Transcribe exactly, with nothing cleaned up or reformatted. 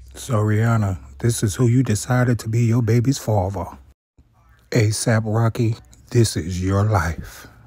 So, Rihanna, this is who you decided to be your baby's father. ASAP Rocky, this is your life.